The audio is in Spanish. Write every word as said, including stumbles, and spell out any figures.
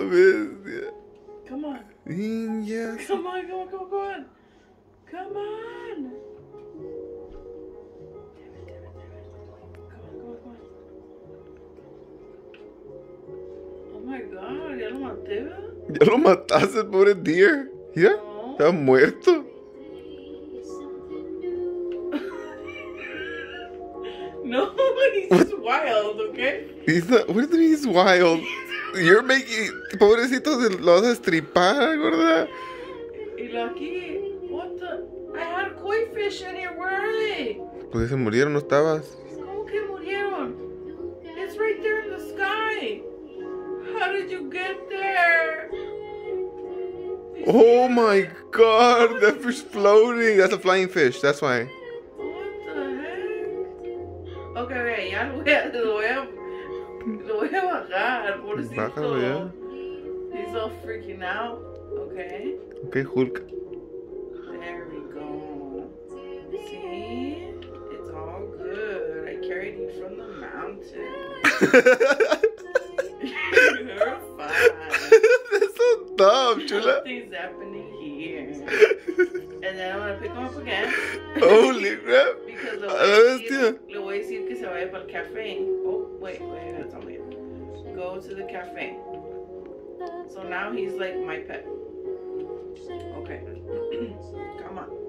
bestia. Come on. Niñas. Come on, come on, come on, come on. Come on. Come on, come on, come on. Oh my God, ya lo maté, ¿verdad? Ya lo mataste, el pobre deer. Mira, No. está muerto. No, he's just wild, okay? He's not, what do you mean he's wild? You're making... Pobrecito, lo vas a estripar, gorda. Y lo aquí, what the? I had koi fish in here, where are they? Pues se murieron, no estabas. ¿Cómo que murieron? It's right there in the sky. How did you get there? You Oh see? my God, that fish floating. That's a flying fish, that's why. What the heck? Okay, okay, ya lo voy a, lo voy a, lo voy a bajar, pobrecito. Bájalo ya. He's all freaking out. Okay. Ok, Hulk. There we go. See? It's all good. I carried you from the mountain. You're fine. That's so dumb, chula. Nothing's happening here. And then I'm gonna pick him up again. Holy crap. Because le A voy, la a bestia. decir, le voy a decir que se vaya para el café. Oh, wait, wait, that's on me. Go to the cafe. So now he's like my pet. Okay. Come on.